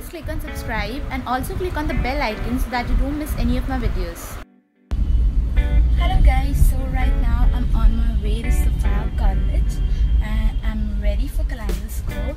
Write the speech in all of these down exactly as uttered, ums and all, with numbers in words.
please click on subscribe and also click on the bell icon so that you don't miss any of my videos. Hello guys, so right now I'm on my way to Sophia College and I'm ready for Kaleidoscope.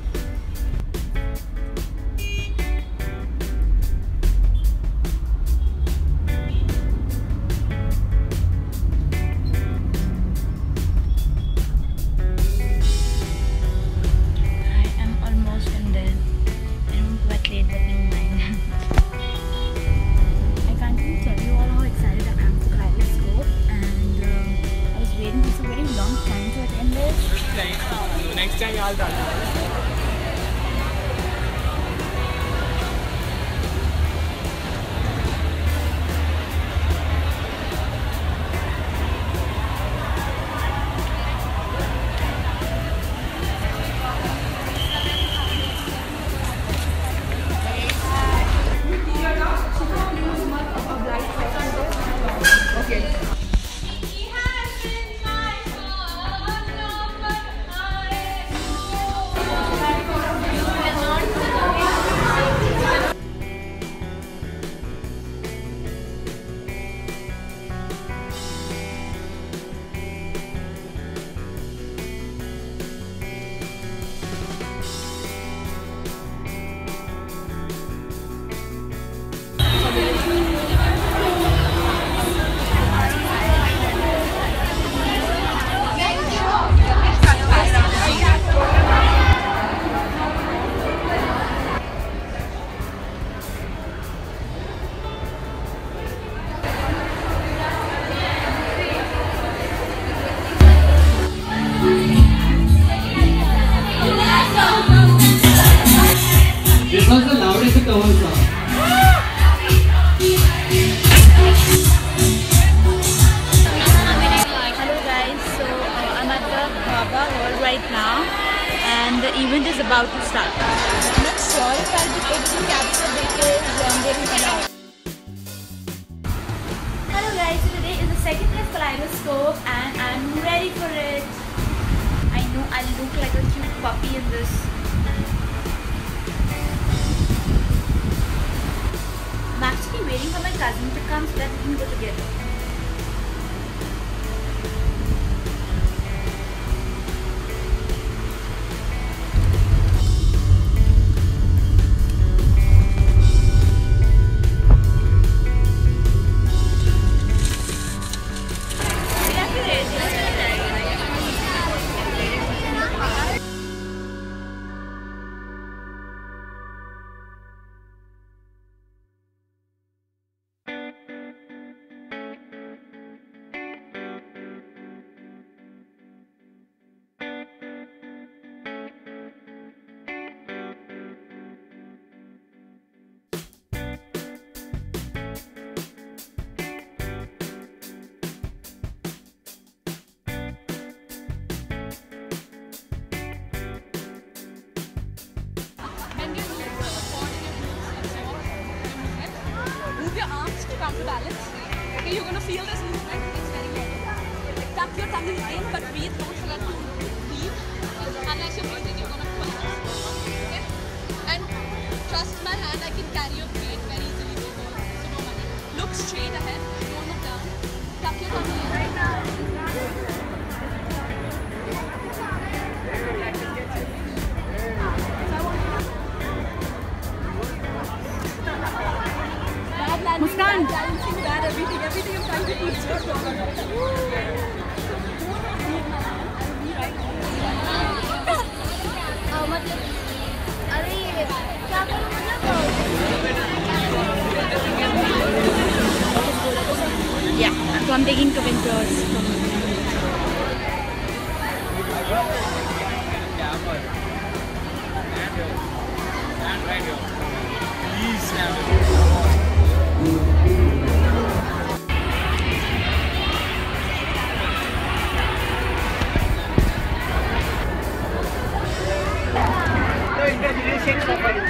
Next time I'll done. This was the loudest cover song. Hello guys, so uh, I'm at the Baba Hall right now and the event is about to start. I'm not sure if I'll be able to capture because um, there is a lot. Hello guys, so today is the second day of Kaleidoscope and I'm ready for it. I know I look like a cute puppy in this. I'm actually waiting for my cousin to come so that we can go together. Move your arms to come to balance. Okay, you're gonna feel this movement. It's very good. Tuck your tummy in, but breathe. Don't let it leave. Unless you're breathing, you're gonna collapse. Okay? And trust my hand, I can carry your weight very easily. So no worry. Look straight ahead. Don't look down. Tuck your tummy in. Right now. Muskan! Balancing that, everything, everything I'm trying to teach you. Yeah, so I'm taking two pictures. Stand right here. Please stand here. Shake